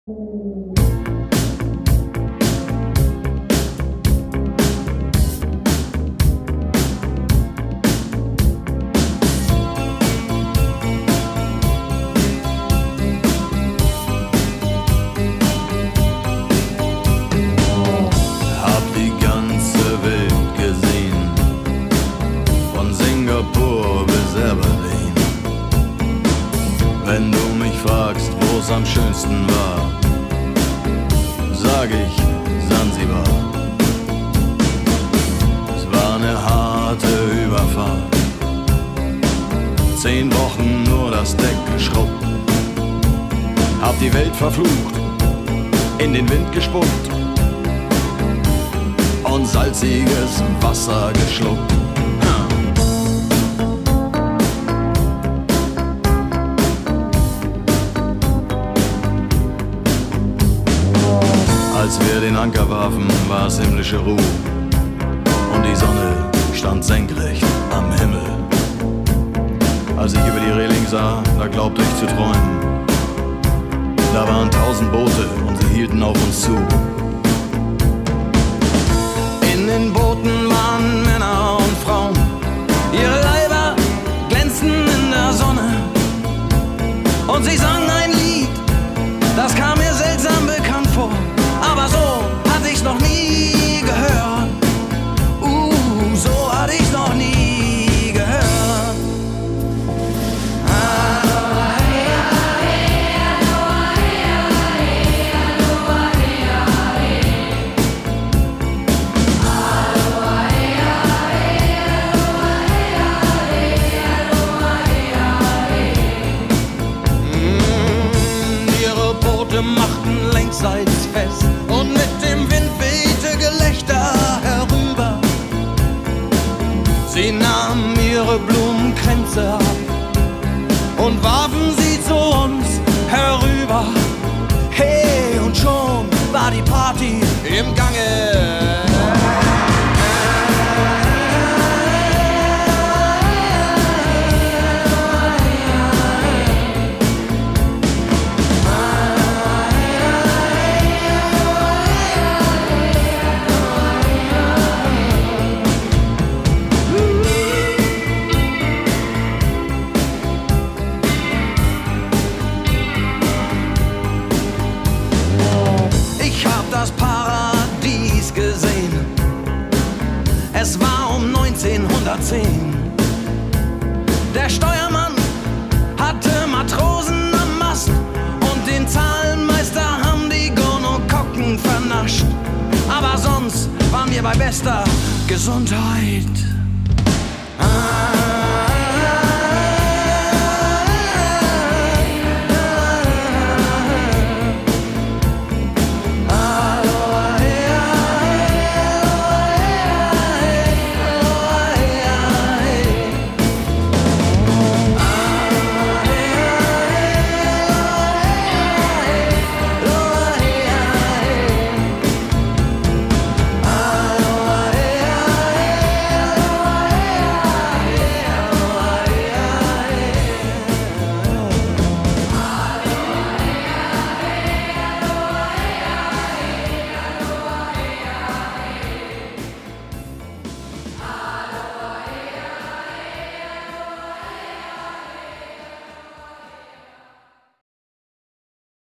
Wenn du mich fragst, wo's am schönsten war, sag ich Sansibar. Es war eine harte Überfahrt, 10 Wochen nur das Deck geschrubbt, hab die Welt verflucht, in den Wind gespuckt und salziges Wasser geschluckt. Als wir den Anker warfen, war es himmlische Ruhe und die Sonne stand senkrecht am Himmel. Als ich über die Reling sah, da glaubte ich zu träumen. Da waren 1000 Boote und sie hielten auf uns zu. In den Booten waren Männer und Frauen, ihre Leiber glänzten in der Sonne und sie sangen ein Lied, das kam mir seltsam bekannt vor. Aber so hatte ich's noch nie gehört. So hatte ich's noch nie gehört. Ihre Boote machten längsseits fest und mit dem Wind wehte Gelächter herüber. Sie nahmen ihre Blumenkränze ab und warfen sie zu uns herüber. Hey, und schon war die Party im Gange. Das Paradies gesehen. Es war um 1910. Der Steuermann hatte Matrosen am Mast und den Zahlenmeister haben die Gonokokken vernascht. Aber sonst waren wir bei bester Gesundheit.